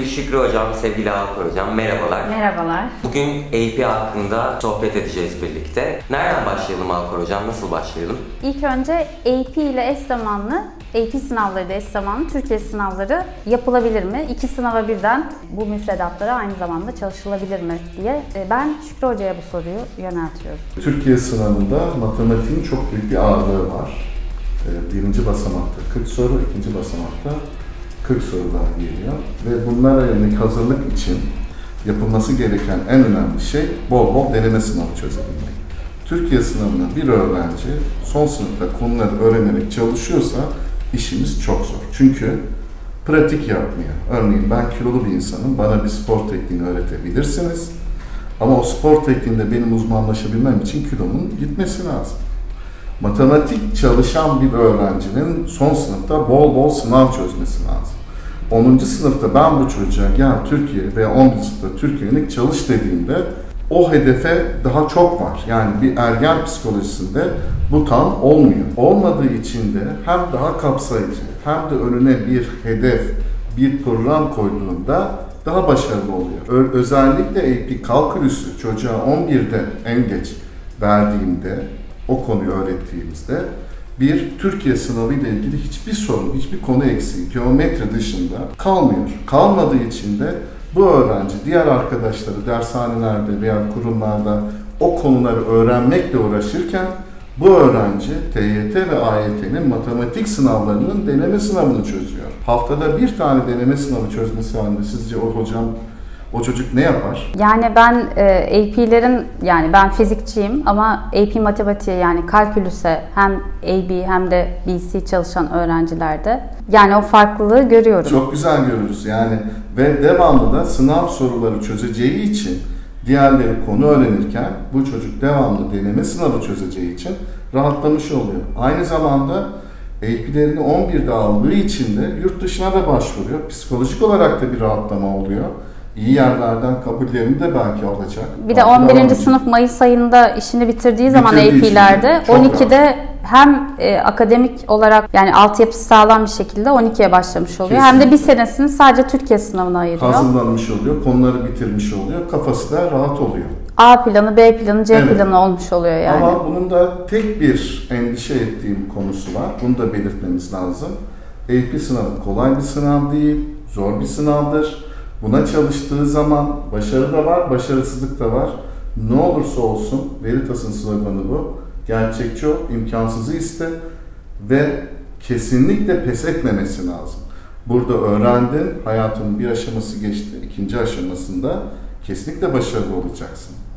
Sevgili Şükrü Hocam, sevgili Alper Hocam, merhabalar. Merhabalar. Bugün AP hakkında sohbet edeceğiz birlikte. Nereden başlayalım Alper Hocam, nasıl başlayalım? İlk önce AP ile eş zamanlı, AP sınavları da eş zamanlı, Türkiye sınavları yapılabilir mi? İki sınava birden bu müfredatlara aynı zamanda çalışılabilir mi diye ben Şükrü Hoca'ya bu soruyu yöneltiyorum. Türkiye sınavında matematiğin çok büyük bir ağırlığı var. Birinci basamakta 40 soru, ikinci basamakta 40 sorular geliyor. Ve bunlara yönelik hazırlık için yapılması gereken en önemli şey bol bol deneme sınavı çözebilmek. Türkiye sınavına bir öğrenci son sınıfta konuları öğrenerek çalışıyorsa işimiz çok zor. Çünkü pratik yapmıyor. Örneğin ben kilolu bir insanım, bana bir spor tekniğini öğretebilirsiniz. Ama o spor tekniğinde benim uzmanlaşabilmem için kilomun gitmesi lazım. Matematik çalışan bir öğrencinin son sınıfta bol bol sınav çözmesi lazım. 10. sınıfta ben bu çocuğa gel Türkiye veya 11. sınıfta Türkiye'lik çalış dediğimde o hedefe daha çok var. Yani bir ergen psikolojisinde bu tam olmuyor. Olmadığı için de hem daha kapsayıcı hem de önüne bir hedef, bir program koyduğunda daha başarılı oluyor. Özellikle AP kalkülüsü çocuğa 11'de en geç verdiğimde, o konuyu öğrettiğimizde bir Türkiye sınavı ile ilgili hiçbir sorun, hiçbir konu eksiği, geometri dışında kalmıyor. Kalmadığı için de bu öğrenci diğer arkadaşları dershanelerde veya kurumlarda o konuları öğrenmekle uğraşırken bu öğrenci TYT ve AYT'nin matematik sınavlarının deneme sınavını çözüyor. Haftada bir tane deneme sınavı çözmesi halinde sizce o çocuk ne yapar? Yani ben AP'lerin, yani ben fizikçiyim ama AP matematiğe yani kalkülüse hem AB hem de BC çalışan öğrencilerde yani o farklılığı görüyorum. Çok güzel görürüz yani ve devamlı da sınav soruları çözeceği için diğerleri konu öğrenirken bu çocuk devamlı deneme sınavı çözeceği için rahatlamış oluyor. Aynı zamanda AP'lerini 11'de aldığı için de yurt dışına da başvuruyor. Psikolojik olarak da bir rahatlama oluyor. İyi yerlerden kabullerini de belki alacak. Bir de 11. sınıf Mayıs ayında işini bitirdiği zaman AP'lerde 12'de hem akademik olarak yani altyapısı sağlam bir şekilde 12'ye başlamış oluyor. Kesinlikle. Hem de bir senesini sadece Türkiye sınavına ayırıyor. Hazırlanmış oluyor, konuları bitirmiş oluyor, kafası da rahat oluyor. A planı, B planı, C planı olmuş oluyor yani. Ama bunun da tek bir endişe ettiğim konusu var. Bunu da belirtmemiz lazım. AP sınavı kolay bir sınav değil, zor bir sınavdır. Buna çalıştığı zaman başarı da var, başarısızlık da var. Ne olursa olsun, Veritas'ın sloganı bu. Gerçekçi ol, imkansızı iste ve kesinlikle pes etmemesi lazım. Burada öğrendin, hayatının bir aşaması geçti, ikinci aşamasında kesinlikle başarılı olacaksın.